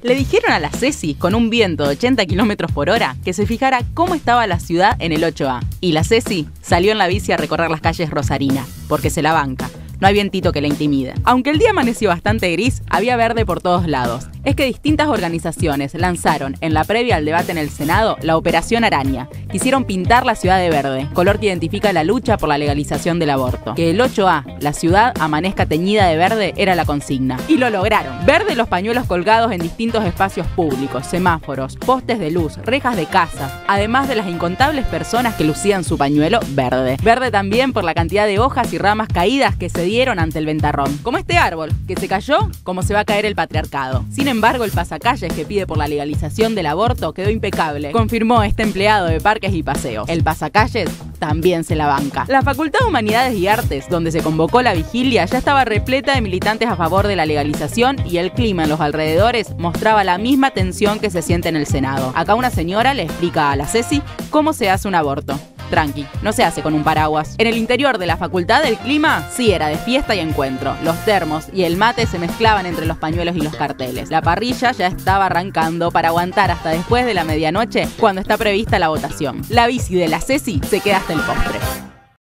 Le dijeron a la Ceci, con un viento de 80 km por hora, que se fijara cómo estaba la ciudad en el 8A. Y la Ceci salió en la bici a recorrer las calles rosarinas, porque se la banca. No hay vientito que la intimide. Aunque el día amaneció bastante gris, había verde por todos lados. Es que distintas organizaciones lanzaron, en la previa al debate en el Senado, la Operación Araña. Quisieron pintar la ciudad de verde, color que identifica la lucha por la legalización del aborto. Que el 8A, la ciudad, amanezca teñida de verde era la consigna. Y lo lograron. Verde los pañuelos colgados en distintos espacios públicos, semáforos, postes de luz, rejas de casas, además de las incontables personas que lucían su pañuelo verde. Verde también por la cantidad de hojas y ramas caídas que se dieron ante el ventarrón. Como este árbol, que se cayó como se va a caer el patriarcado. Sin embargo, el pasacalles que pide por la legalización del aborto quedó impecable, confirmó este empleado de Parques y Paseos. El pasacalles también se la banca. La Facultad de Humanidades y Artes, donde se convocó la vigilia, ya estaba repleta de militantes a favor de la legalización y el clima en los alrededores mostraba la misma tensión que se siente en el Senado. Acá una señora le explica a la Ceci cómo se hace un aborto. Tranqui, no se hace con un paraguas. En el interior de la facultad el clima sí era de fiesta y encuentro. Los termos y el mate se mezclaban entre los pañuelos y los carteles. La parrilla ya estaba arrancando para aguantar hasta después de la medianoche cuando está prevista la votación. La bici de la Ceci se queda hasta el postre.